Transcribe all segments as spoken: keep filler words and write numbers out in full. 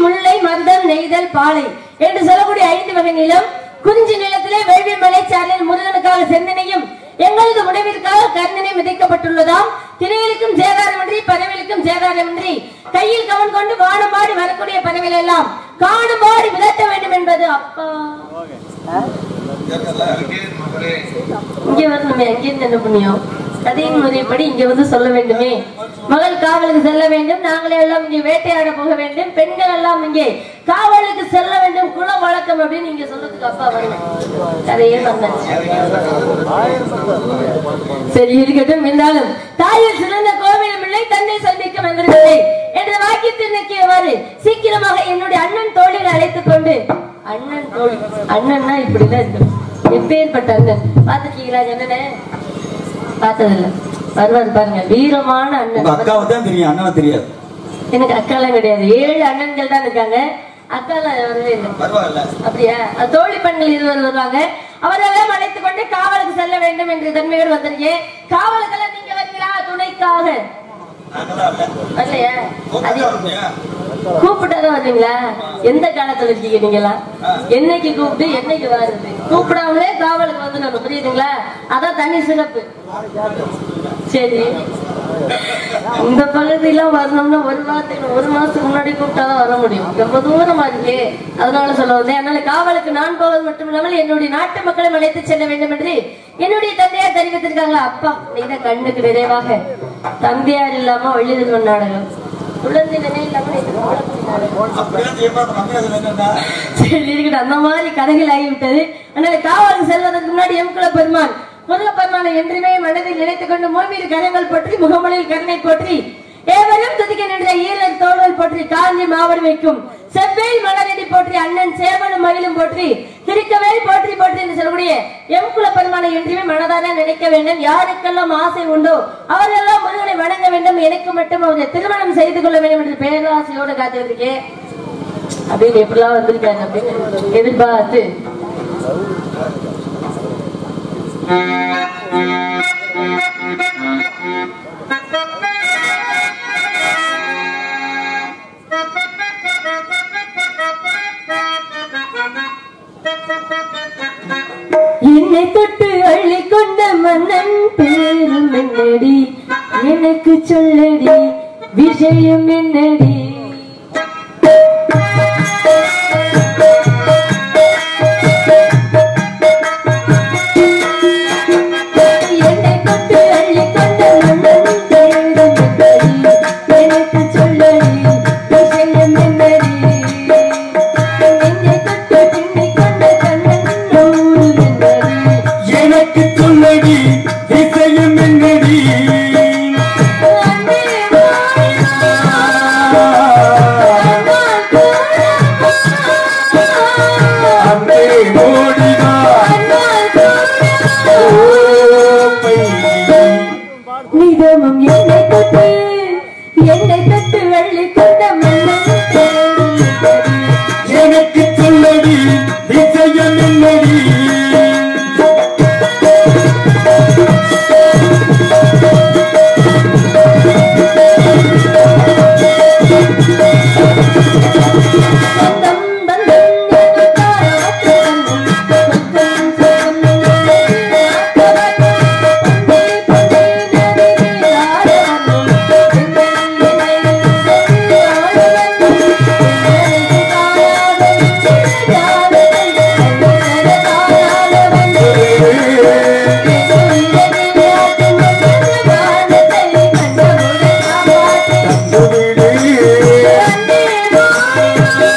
முல்லை மருதம் நெய்தல் பாலை என்று சொல்லக்கூடிய ஐந்து வகை நிலம் குறிஞ்சி நிலத்திலே வேள்வி மலைச்சாரலில் முருகனுக்காக செந்தனையும் எங்களது உணவிற்காக கருந்தனை விதைக்கப்பட்டுள்ளதாம். திரையிலுக்கும் சேதாரமின்றி பறவைகளுக்கும் சேதாரமின்றி கையில் கவன் கொண்டு வானமாடி வரக்கூடிய பறவைகள் எல்லாம் காணுமாடி விதட்ட வேண்டும் என்பது அப்பா. இங்க வரணுமே, அங்கிருந்து என்ன புண்ணியம்? கதையின் முறைப்படி இங்க வந்து சொல்ல வேண்டுமே. மகள் காவலுக்கு செல்ல வேண்டும், நாங்களே எல்லாம் இங்கே வேட்டையாட போக வேண்டும், பெண்கள் எல்லாம் இங்கே காவலுக்கு செல்ல வேண்டும், குல வழக்கம் அப்படின்னு இங்க சொல்றதுக்கு அப்பா வரணும். கதையே சொன்னேன். சரி இருக்கட்டும். என்றாலும் தாயில் சிறந்த கோவிலும் இல்லை, தன்னை சந்திக்க வந்திருக்கவில்லை என்ற வாக்கியத்தில் நிற்கியவாறு சீக்கிரமாக என்னுடைய அண்ணன் தோழிகளை அழைத்துக் கொண்டு, அண்ணன் தோழி அண்ணன்னா இப்படிதான் இருக்கணும். எப்பேற்பட்ட அண்ணன் பாத்துக்கீங்களா? என்னன்னு பார்த்ததில்ல, வருவாரு பாருங்க, வீரமான அண்ணன். அக்காவை தான் தெரியும், அண்ணனை தெரியாது. எனக்கு அக்காலாம் கிடையாது, ஏழு அண்ணன்கள் தான் இருக்காங்க, அக்காலாம் வரவே இல்லை. அப்படியா? தோழி பெண்கள் இருவர் வருவாங்க. அவரெல்லாம் அழைத்துக் கொண்டு காவலுக்கு செல்ல வேண்டும் என்று தன்மையோடு வந்திருக்கேன். காவலுக்கெல்லாம் நீங்க வரீங்களா? துணைக்காக வரலையா? கூப்பிட்டாதான் வந்தீங்களா? எந்த காலத்துல இருக்கீங்க நீங்களா? என்னைக்கு கூப்பிட்டு என்னைக்கு வருது? கூப்பிடாமலே காவலுக்கு வந்து நம்ம, புரியுதுங்களா? அதான் தனி சிறப்பு. சரி, இந்த பகுதியெல்லாம் வரணும்னா ஒரு வாரத்துக்கு ஒரு மாசத்துக்கு முன்னாடி கூப்பிட்டாதான் வர முடியும். ரொம்ப தூரமா இருக்கே, அதனால சொல்ல வந்தேன். அதனால காவலுக்கு நான் போவது மட்டுமில்லாமல் என்னுடைய நாட்டு மக்களை அழைத்து செல்ல வேண்டும் என்று என்னுடைய தந்தையார் தெரிவித்திருக்காங்க. அப்பா நீங்க கண்ணுக்கு நிறைவாக தந்தையார் இல்லாம வள்ளிதர்மன் நாடகம், அந்த மாதிரி கதைகள் ஆகிவிட்டது. அதனால காவலுக்கு செல்வதற்கு முன்னாடி எம்குல பெருமான் முருகப்பெருமானை என்றுமே மனதில் நினைத்துக் கொண்டு மூமீது கரங்கள் போற்றி முகமொழியில் கருணை போற்றி ஏவரும் துதிக்க நின்ற ஈரல் தோழல் போற்றி காஞ்சி மாவடி வைக்கும் செவ்வேல் மலரடி போற்றி அண்ணன் சேவலும் மகிழும் போற்றி திருக்கவேல் போற்றி போற்றி என்று சொல்லக்கூடிய எம்குல பெருமானை என்றுமே மனதார நினைக்க வேண்டும். யாருக்கெல்லாம் ஆசை உண்டோ அவரெல்லாம் முருகனை வணங்க வேண்டும். எனக்கு மட்டும் அவரை திருமணம் செய்து கொள்ள வேண்டும் என்று பேராசையோடு காத்திருக்கேன். அப்படின்னு எப்படிலாம் வந்திருக்காங்க அப்படின்னு எதிர்பார்த்து என்னை தொட்டு அள்ளிக்கொண்ட மன்னன் பேரும் என்னடி, எனக்கு சொல்லடி விஷயம் என்னடி. Yeah.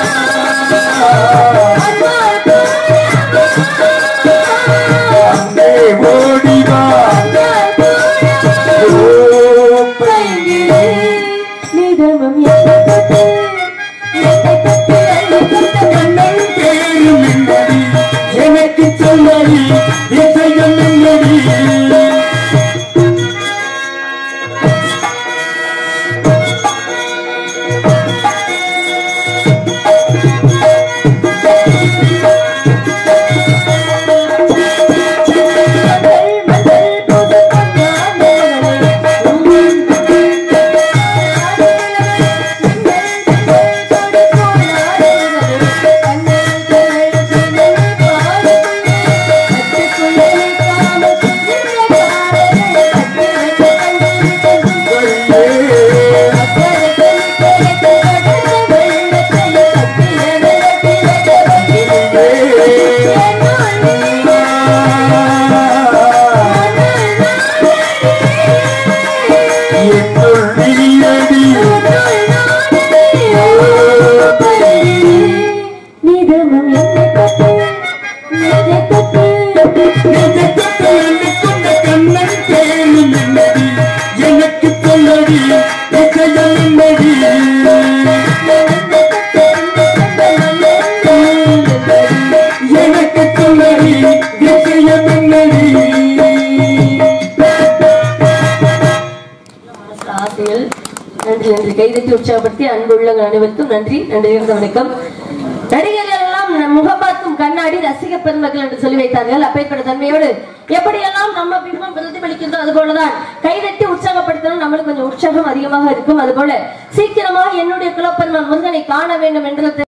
கைதட்டி உற்சாகப்படுத்தி அன்புள்ள அனைவருக்கும் நன்றி. நன்றி வணக்கம். நடிகர்கள் எல்லாம் முகம் பார்க்கும் கண்ணாடி ரசிக பெருமக்கள் என்று சொல்லி வைத்தார்கள். அப்பேற்பட்ட தன்மையோடு எப்படியெல்லாம் நம்ம பிம்பம் பிரதிபலிக்கின்றோம் அது போலதான் கைதட்டி உற்சாகப்படுத்தணும், நம்மளுக்கு கொஞ்சம் உற்சாகம் அதிகமாக இருக்கும். அது போல சீக்கிரமாக என்னுடைய குலப்பெருமான் முருகனை காண வேண்டும் என்ற